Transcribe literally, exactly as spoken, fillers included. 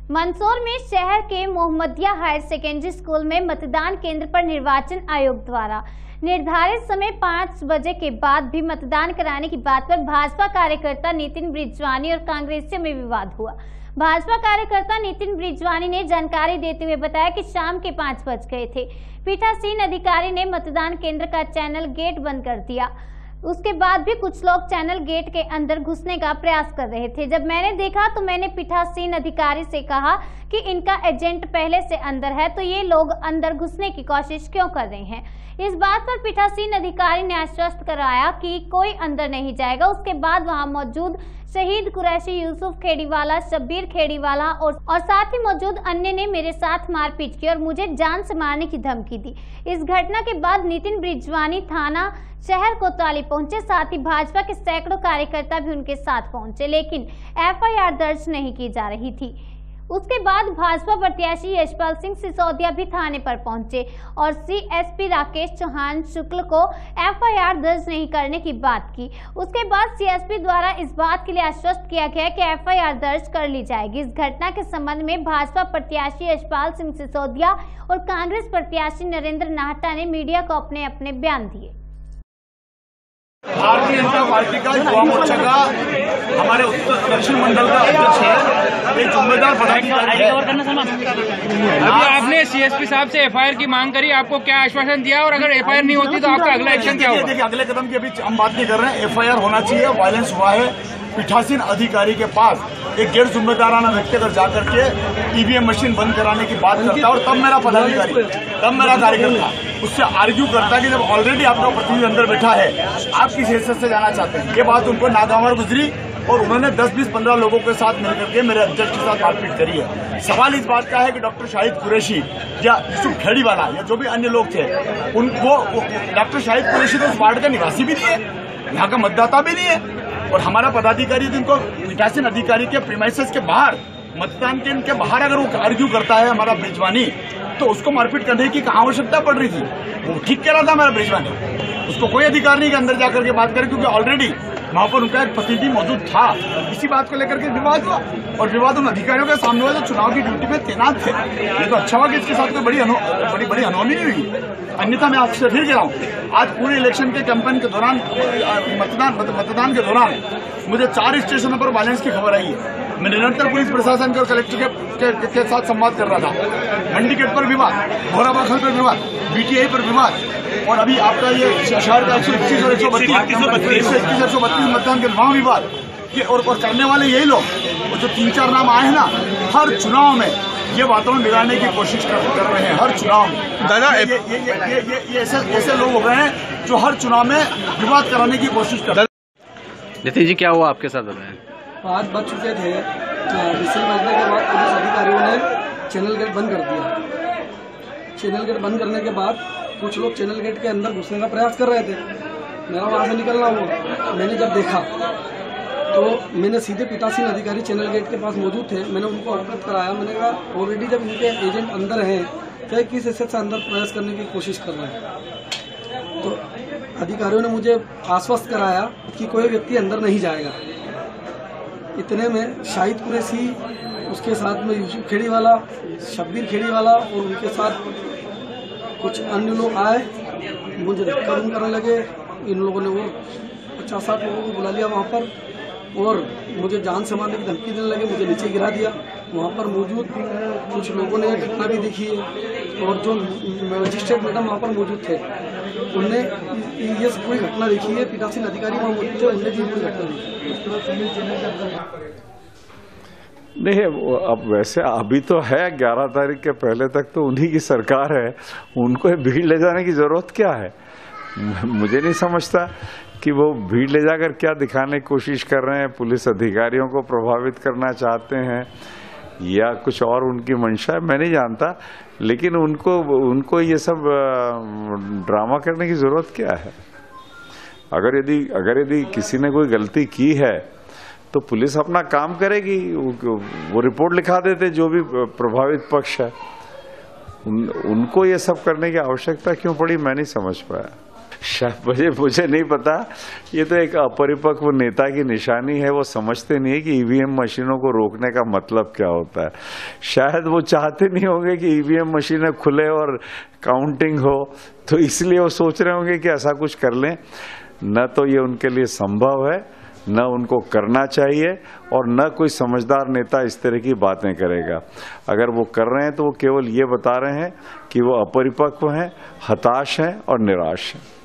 मंदसौर में शहर के मोहम्मदिया हायर सेकेंडरी स्कूल में मतदान केंद्र पर निर्वाचन आयोग द्वारा निर्धारित समय पाँच बजे के बाद भी मतदान कराने की बात पर भाजपा कार्यकर्ता नितिन ब्रिजवानी और कांग्रेसियों में विवाद हुआ। भाजपा कार्यकर्ता नितिन ब्रिजवानी ने जानकारी देते हुए बताया कि शाम के पाँच बज गए थे। पीठासीन अधिकारी ने मतदान केंद्र का चैनल गेट बंद कर दिया। उसके बाद भी कुछ लोग चैनल गेट के अंदर घुसने का प्रयास कर रहे थे। जब मैंने देखा तो मैंने पीठासीन अधिकारी से कहा कि इनका एजेंट पहले से अंदर है, तो ये लोग अंदर घुसने की कोशिश क्यों कर रहे हैं। इस बात पर पीठासीन अधिकारी ने आश्वस्त कराया कि कोई अंदर नहीं जाएगा। उसके बाद वहां मौजूद शहीद कुरैशी, यूसुफ खेड़ीवाला, शब्बीर खेड़ीवाला और, और साथ ही मौजूद अन्य ने मेरे साथ मारपीट की और मुझे जान से मारने की धमकी दी। इस घटना के बाद नितिन ब्रिजवानी थाना शहर कोतवाली पहुंचे, साथ ही भाजपा के सैकड़ों कार्यकर्ता भी उनके साथ पहुंचे, लेकिन एफ आई आर दर्ज नहीं की जा रही थी। उसके बाद भाजपा प्रत्याशी यशपाल सिंह सिसोदिया भी थाने पर पहुंचे और C S P Rakesh Chauhan Shukla को एफ आई आर दर्ज नहीं करने की बात की। उसके बाद सी एस पी द्वारा इस बात के लिए आश्वस्त किया गया कि एफ आई आर दर्ज कर ली जाएगी। इस घटना के संबंध में भाजपा प्रत्याशी यशपाल सिंह सिसोदिया और कांग्रेस प्रत्याशी नरेंद्र नाहटा ने मीडिया को अपने अपने बयान दिए। भारतीय जनता पार्टी का युवा मोर्चा का हमारे उत्तर दक्षिण मंडल का अध्यक्ष है, एक जिम्मेदार पदाधिकारी है। अभी आपने सीएसपी साहब से एफ आई आर की मांग करी, आपको क्या आश्वासन दिया और अगर एफ आई आर नहीं होती तो आपका अगला एक्शन क्या होगा? देखिए, अगले कदम की अभी हम बात नहीं कर रहे हैं। एफ आई आर होना चाहिए। वायलेंस हुआ है, पीठासीन अधिकारी के पास एक गैर जिम्मेदाराना व्यक्ति अगर जाकर के ई वी एम मशीन बंद कराने की बात करता है और तब मेरा पदाधिकारी, तब मेरा कार्यकर्ता उससे आर्ग्यू करता है कि जब ऑलरेडी आपका प्रतिनिधि अंदर बैठा है, आप किस हैसियत से जाना चाहते हैं। ये बात उनको नागवार गुजरी और उन्होंने दस बीस पंद्रह लोगों के साथ मिलकर के मेरे अध्यक्ष के साथ मारपीट करी है। सवाल इस बात का है कि डॉक्टर शाहिद कुरैशी या यूसुफ खेड़ीवाला या जो भी अन्य लोग थे, उनको डॉक्टर शाहिद कुरैशी तो उस वार्ड का निवासी भी नहीं है, यहाँ का मतदाता भी नहीं है, और हमारा पदाधिकारी जिनको पीठासीन अधिकारी के प्रीमाइसेस के बाहर, मतदान केंद्र के बाहर अगर वो आर्ग्यू करता है हमारा ब्रिजवानी, तो उसको मारपीट करने की कहाँ आवश्यकता पड़ रही थी। वो ठीक कह रहा था हमारा ब्रिजवानी, उसको कोई अधिकार नहीं कि अंदर जाकर के बात करे, क्योंकि ऑलरेडी वहां पर उनका एक प्रतिनिधि मौजूद था। इसी बात को लेकर के विवाद हुआ और विवाद उन अधिकारियों के सामने हुआ जो चुनाव की ड्यूटी में तैनात थे। ये तो अच्छा हुआ कि इसके साथ कोई बड़ी अनो, बड़ी बड़ी अनहोनी नहीं हुई, अन्यथा मैं आपसे फिर कह रहा हूँ, आज पूरे इलेक्शन के कैंपेन के दौरान, मतदान मतदान के दौरान मुझे चार स्टेशनों पर वायलेंस की खबर आई है। मैं निरंतर पुलिस प्रशासन और कलेक्टर के, के, के साथ संवाद कर रहा था। मंडी गेट पर विवाद, भोराबाखल पर विवाद, बी टी आई पर विवाद, और अभी आपका ये शहर का एक सौ इक्कीस और एक सौ बत्तीस एक सौ इक्कीस एक सौ बत्तीस मतदान के वहाँ विवाद ये और, और करने वाले यही लोग, और जो तीन चार नाम आए हैं ना, हर चुनाव में ये वातावरण बिगाड़ने की कोशिश कर, कर रहे हैं। हर चुनाव में दादा ये ये ये ये, ये, ये ऐसे ऐसे लोग हो गए हैं जो हर चुनाव में विवाद कराने की कोशिश कर रहे हैं। नितिन जी, क्या हुआ आपके साथ? बताएं। पाँच बज चुके थे, विसिल बजने के बाद पुलिस अधिकारियों ने चैनल गेट बंद कर दिया। चैनल गेट बंद करने के बाद कुछ लोग चैनल गेट के अंदर घुसने का प्रयास कर रहे थे। मेरा वहाँ से निकलना हुआ। मैंने जब देखा तो मैंने सीधे पीठासीन अधिकारी चैनल गेट के पास मौजूद थे, मैंने उनको अवगत कराया। मैंने कहा ऑलरेडी जब इनके एजेंट अंदर हैं तो किस हैसियत से अंदर प्रयास करने की कोशिश कर रहे हैं। तो अधिकारियों ने मुझे आश्वस्त कराया कि कोई व्यक्ति अंदर नहीं जाएगा। इतने में शाहिद कुरैशी, उसके साथ में यूसुफ खेड़ीवाला, शब्बीर खेड़ीवाला और उनके साथ कुछ अन्य लोग आए, मुझे धक्का करने लगे। इन लोगों ने वो पचास साठ लोगों को बुला लिया वहाँ पर और मुझे जान से मारने की धमकी देने लगे, मुझे नीचे गिरा दिया। वहाँ पर मौजूद कुछ लोगों ने घटना भी देखी है और जो मजिस्ट्रेट मैडम वहाँ पर मौजूद थे उनने ये कोई घटना देखी है। पीठासीन अधिकारी वहाँ मौजूद थे, उनने भी कोई घटना देखी। नहीं, अब वैसे अभी तो है ग्यारह तारीख के पहले तक तो उन्हीं की सरकार है, उनको भीड़ ले जाने की जरूरत क्या है? मुझे नहीं समझता कि वो भीड़ ले जाकर क्या दिखाने की कोशिश कर रहे हैं। पुलिस अधिकारियों को प्रभावित करना चाहते हैं या कुछ और उनकी मंशा है, मैं नहीं जानता, लेकिन उनको उनको ये सब ड्रामा करने की जरूरत क्या है? अगर यदि अगर यदि किसी ने कोई गलती की है तो पुलिस अपना काम करेगी, वो रिपोर्ट लिखा देते जो भी प्रभावित पक्ष है। उन, उनको ये सब करने की आवश्यकता क्यों पड़ी, मैं नहीं समझ पाया। शायद मुझे मुझे नहीं पता। ये तो एक अपरिपक्व नेता की निशानी है। वो समझते नहीं है कि ईवीएम मशीनों को रोकने का मतलब क्या होता है। शायद वो चाहते नहीं होंगे कि ईवीएम मशीनें खुले और काउंटिंग हो, तो इसलिए वो सोच रहे होंगे कि ऐसा कुछ कर लें। न तो ये उनके लिए संभव है, न उनको करना चाहिए, और न कोई समझदार नेता इस तरह की बातें करेगा। अगर वो कर रहे हैं तो वो केवल ये बता रहे हैं कि वो अपरिपक्व हैं, हताश हैं और निराश हैं।